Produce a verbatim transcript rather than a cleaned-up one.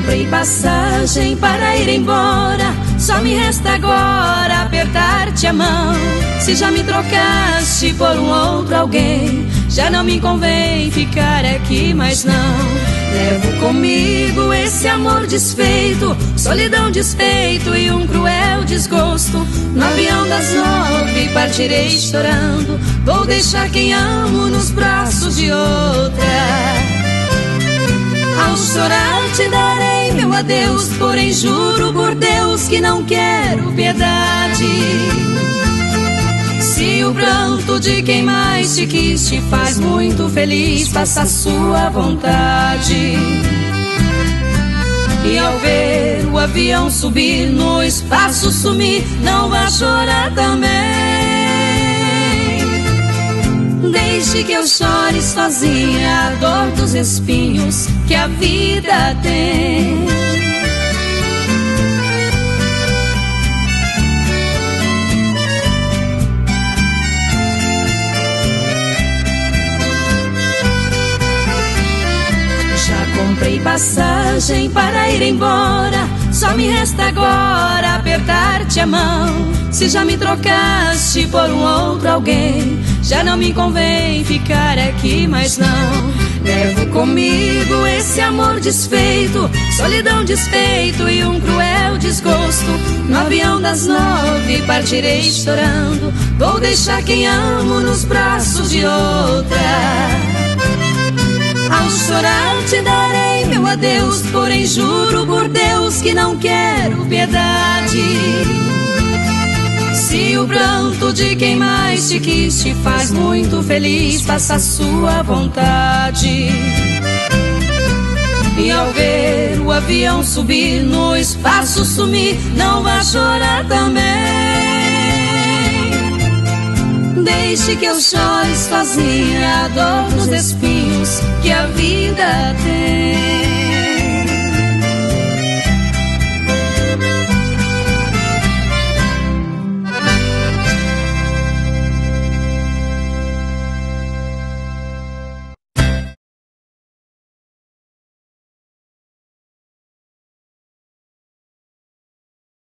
comprei passagem para ir embora, só me resta agora apertar-te a mão. Se já me trocaste por um outro alguém, já não me convém ficar aqui mais não. Levo comigo esse amor desfeito, solidão, despeito e um cruel desgosto. No avião das nove partirei chorando, vou deixar quem amo nos braços de outra. Ao chorar te darei meu adeus, porém juro por Deus que não quero piedade. Se o pranto de quem mais te quis te faz muito feliz, faça a sua vontade. E ao ver o avião subir, no espaço sumir, não vá chorar também. Deixe que eu chore sozinha a dor dos espinhos que a vida tem. Comprei passagem para ir embora, só me resta agora apertar-te a mão. Se já me trocaste por um outro alguém, já não me convém ficar aqui mais não. Levo comigo esse amor desfeito, solidão, despeito e um cruel desgosto. No avião das nove partirei chorando, vou deixar quem amo nos braços de outra. Ao chorar te darei meu adeus, porém juro por Deus que não quero piedade. Se o pranto de quem mais te quis te faz muito feliz, faça a sua vontade. E ao ver o avião subir, no espaço sumir, não vá chorar também. Deixe que eu chore sozinha a dor dos espinhos que a vida tem.